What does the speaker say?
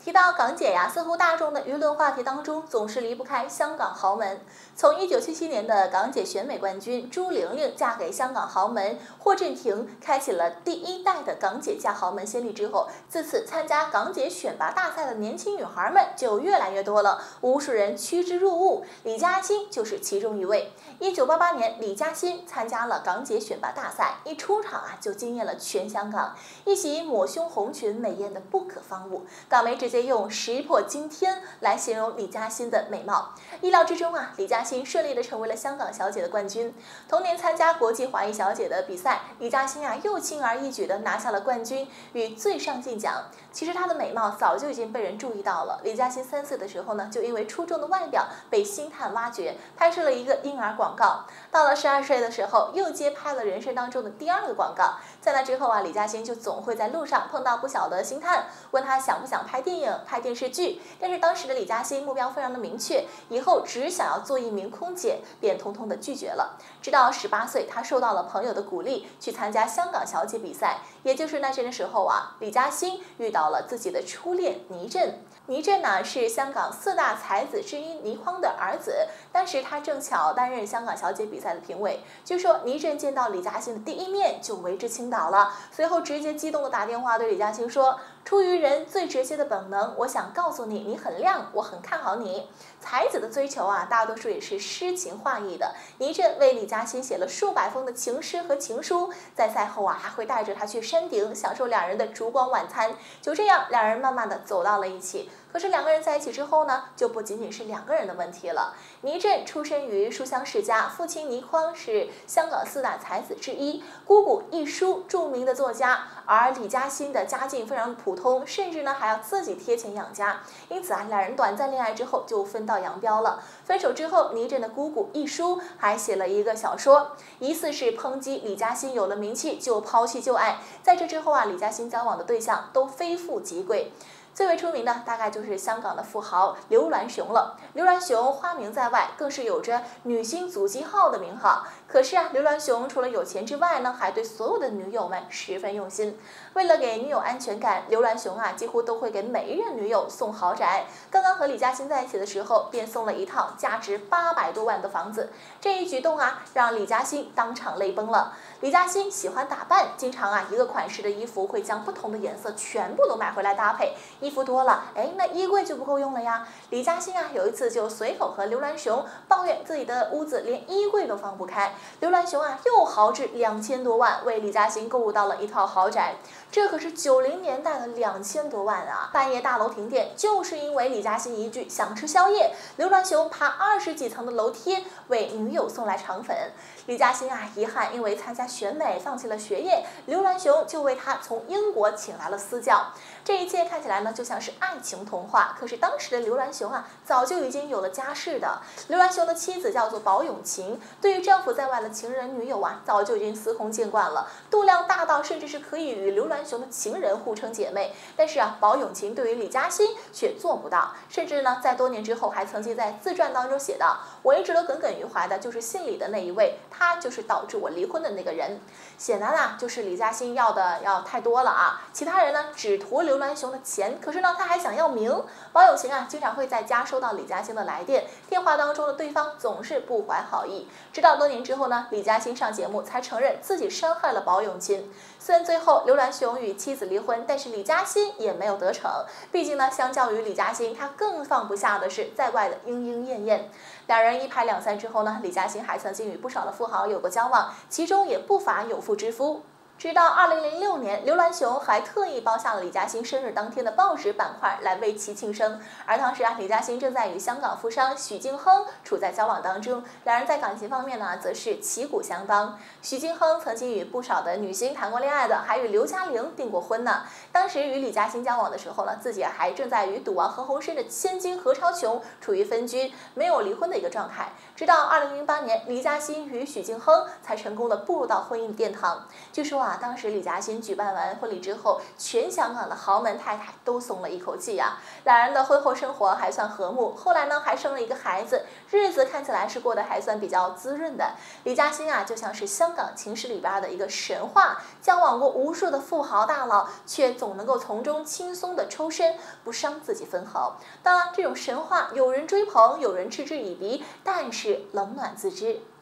提到港姐呀，似乎大众的舆论话题当中总是离不开香港豪门。从1977年的港姐选美冠军朱玲玲嫁给香港豪门霍震霆，开启了第一代的港姐嫁豪门先例之后，自此参加港姐选拔大赛的年轻女孩们就越来越多了，无数人趋之若鹜。李嘉欣就是其中一位。1988年，李嘉欣参加了港姐选拔大赛，一出场就惊艳了全香港，一袭抹胸红裙美艳的不可方物，港媒直接用石破惊天来形容李嘉欣的美貌。意料之中李嘉欣顺利的成为了香港小姐的冠军。同年参加国际华裔小姐的比赛，李嘉欣又轻而易举的拿下了冠军与最上镜奖。其实她的美貌早就已经被人注意到了。李嘉欣3岁的时候就因为出众的外表被星探挖掘，拍摄了一个婴儿广告。到了12岁的时候，又接拍了人生当中的第2个广告。在那之后李嘉欣就总会在路上碰到不少的星探，问他想不想拍电影、拍电视剧。但是当时的李嘉欣目标非常的明确，以后只想要做一名空姐，便通通的拒绝了。直到18岁，她受到了朋友的鼓励，去参加香港小姐比赛。也就是那的时候李嘉欣遇到了自己的初恋倪震。倪震是香港4大才子之一倪匡的儿子，当时他正巧担任香港小姐比赛的评委。据说倪震见到李嘉欣的第一面就为之倾倒了，随后直接激动的打电话对李嘉欣说：“出于人最直接的本能，我想告诉你，你很亮，我很看好你。”才子的追求大多数也是诗情画意的。倪震为李嘉欣写了数百封的情诗和情书，在赛后还会带着她去山顶享受2人的烛光晚餐。就这样，2人慢慢的走到了一起。可是2个人在一起之后就不仅仅是2个人的问题了。倪震出身于书香世家，父亲倪匡是香港4大才子之一，姑姑亦舒著名的作家，而李嘉欣的家境非常普通，甚至还要自己贴钱养家。因此2人短暂恋爱之后就分道扬镳了。分手之后，倪震的姑姑亦舒还写了一个小说，疑似是抨击李嘉欣有了名气就抛弃旧爱。在这之后李嘉欣交往的对象都非富即贵。最为出名的大概就是香港的富豪刘銮雄了。刘銮雄花名在外，更是有着女星祖籍号的名号。可是刘銮雄除了有钱之外还对所有的女友们十分用心。为了给女友安全感，刘銮雄几乎都会给每一任女友送豪宅。刚刚和李嘉欣在一起的时候，便送了一套价值800多万的房子。这一举动让李嘉欣当场泪崩了。李嘉欣喜欢打扮，经常一个款式的衣服会将不同的颜色全部都买回来搭配。衣服多了，那衣柜就不够用了呀。李嘉欣有一次就随口和刘銮雄抱怨自己的屋子连衣柜都放不开。刘銮雄又豪掷2000多万为李嘉欣购入到了一套豪宅。这可是90年代的2000多万半夜大楼停电，就是因为李嘉欣一句想吃宵夜，刘銮雄爬20几层的楼梯为女友送来肠粉。李嘉欣遗憾因为参加选美放弃了学业，刘銮雄就为她从英国请来了私教。这一切看起来就像是爱情童话，可是当时的刘銮雄早就已经有了家室的。刘銮雄的妻子叫做宝永琴，对于丈夫在外的情人女友早就已经司空见惯了，度量大到甚至是可以与刘銮雄的情人互称姐妹。但是宝永琴对于李嘉欣却做不到，甚至在多年之后还曾经在自传当中写道：“我一直都耿耿于怀的就是信里的那一位，他就是导致我离婚的那个人。”显然就是李嘉欣要太多了其他人只图刘銮雄的钱，可是他还想要名。宝永琴经常会在家收到李嘉欣的来电，电话当中的对方总是不怀好意。直到多年之后李嘉欣上节目才承认自己伤害了宝永琴。虽然最后刘銮雄与妻子离婚，但是李嘉欣也没有得逞。毕竟相较于李嘉欣，他更放不下的是在外的莺莺燕燕。2人一拍两散之后李嘉欣还曾经与不少的富豪有过交往，其中也不乏有妇之夫。直到2006年，刘銮雄还特意包下了李嘉欣生日当天的报纸板块来为其庆生。而当时李嘉欣正在与香港富商许晋亨处在交往当中，2人在感情方面则是旗鼓相当。许晋亨曾经与不少的女星谈过恋爱的，还与刘嘉玲订过婚呢。当时与李嘉欣交往的时候自己还正在与赌王何鸿燊的千金何超琼处于分居没有离婚的一个状态。直到2008年，李嘉欣与许晋亨才成功的步入到婚姻殿堂。据说啊，当时李嘉欣举办完婚礼之后，全香港的豪门太太都松了一口气呀。两人的婚后生活还算和睦，后来呢还生了一个孩子，日子看起来是过得还算比较滋润的。李嘉欣啊，就像是香港情史里边的一个神话，交往过无数的富豪大佬，却总能够从中轻松的抽身，不伤自己分毫。当然，这种神话有人追捧，有人嗤之以鼻，但是冷暖自知。